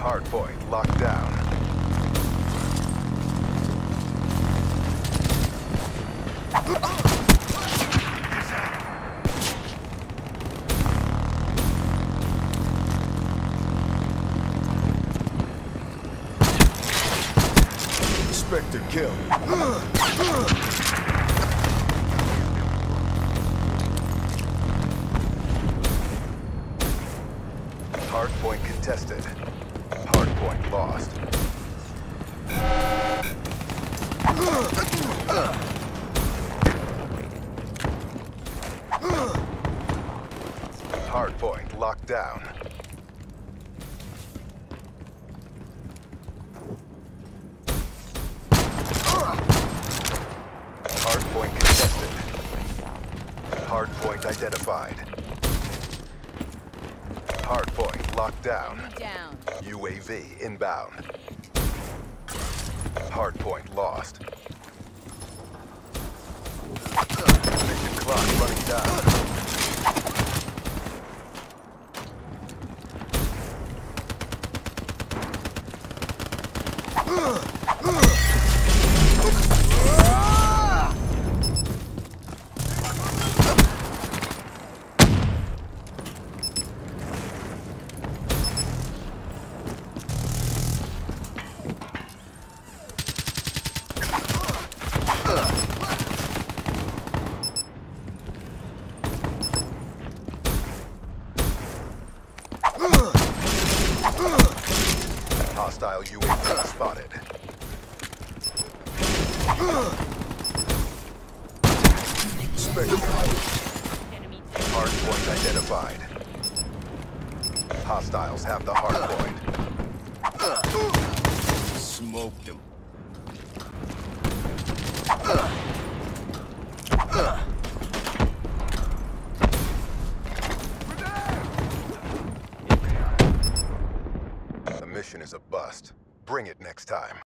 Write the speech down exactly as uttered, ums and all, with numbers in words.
Hardpoint locked down. Expect a kill. Hardpoint contested. Hardpoint lost. Hardpoint locked down. Hardpoint contested. Hardpoint identified. Hardpoint locked down. Down. U A V inbound. Hardpoint lost. Mission clock running down. Hostile U A V spotted. Hardpoint identified. Hostiles have the hardpoint. Smoked him. The mission is a bust. Bring it next time.